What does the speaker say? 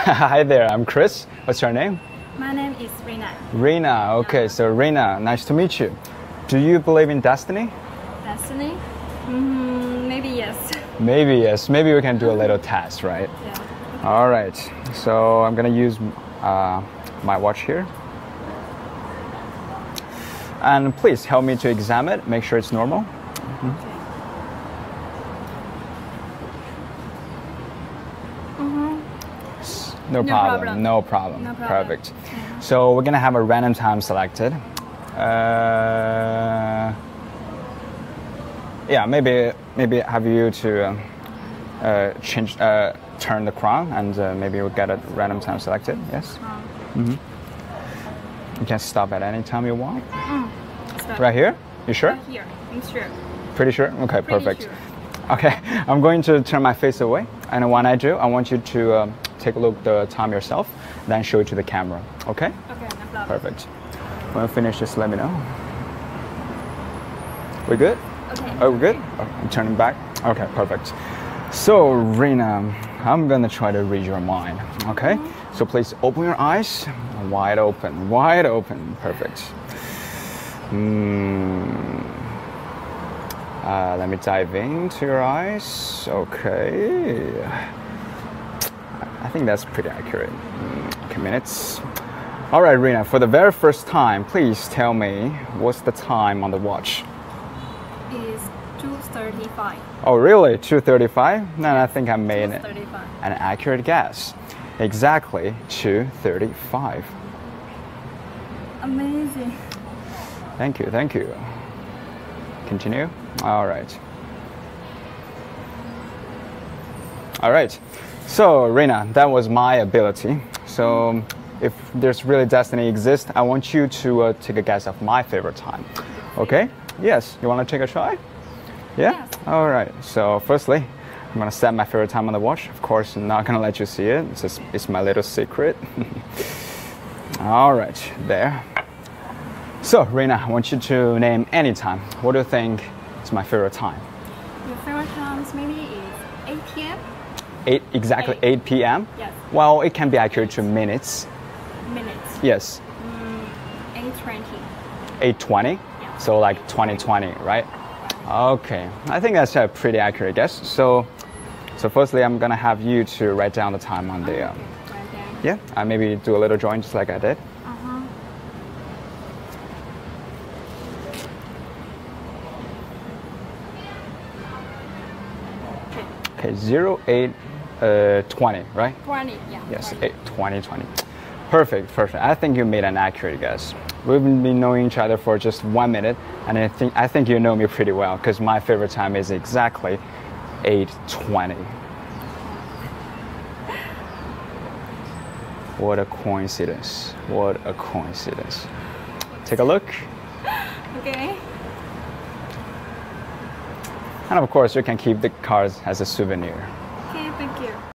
Hi there, I'm Chris. What's your name? My name is Rina. Rina. Okay, so Rina, nice to meet you. Do you believe in destiny? Destiny? Maybe yes. Maybe yes. Maybe we can do a little test, right? Yeah. All right. So I'm gonna use my watch here. And please help me to examine it. Make sure it's normal. No problem. No problem. No problem. Perfect. So we're gonna have a random time selected. Yeah, maybe have you to change, turn the crown, and maybe we'll get a random time selected. Yes. You can stop at any time you want. Stop. Right here. You sure? Right here. I'm sure. Pretty sure. Okay. Pretty Perfect. sure. Okay. I'm going to turn my face away, and when I do, I want you to take a look at the time yourself, then show it to the camera. Okay? Okay, no problem. Perfect. When you finish, just let me know. We good? Okay. Oh, we're good? Oh, I'm turning back. Okay, perfect. So, Rina, I'm gonna try to read your mind. Okay? So please open your eyes. Wide open. Wide open. Perfect. Let me dive into your eyes. Okay. I think that's pretty accurate. Okay, minutes. All right, Rina, for the very first time, please tell me what's the time on the watch? It's 2:35. Oh, really? 2:35? Then I think I made 2:35. an accurate guess. Exactly 2:35. Amazing. Thank you, thank you. Continue. All right. All right. So, Rina, that was my ability. So, if there's really destiny exists, I want you to take a guess of my favorite time. Okay? Yes. You want to take a try? Yeah? Yes. All right. So, firstly, I'm going to set my favorite time on the watch. Of course, I'm not going to let you see it. It's my little secret. All right. There. So, Rina, I want you to name any time. What do you think is my favorite time? Your favorite times maybe is 8 p.m.? Exactly 8 p.m.? Yes. Well, it can be accurate to minutes. Minutes. Yes. 8:20. 8:20? Yeah. So like 2020, right? Okay. I think that's a pretty accurate guess. So firstly, I'm gonna have you to write down the time on the Right there. yeah, maybe do a little drawing just like I did. Okay, 0820, right? 20, yeah. Yes, 20. 2020. Perfect, perfect. I think you made an accurate guess. We've been knowing each other for just 1 minute, and I think you know me pretty well because my favorite time is exactly 8:20. What a coincidence! What a coincidence! Take a look. Okay. And of course, you can keep the cards as a souvenir. Okay, thank you.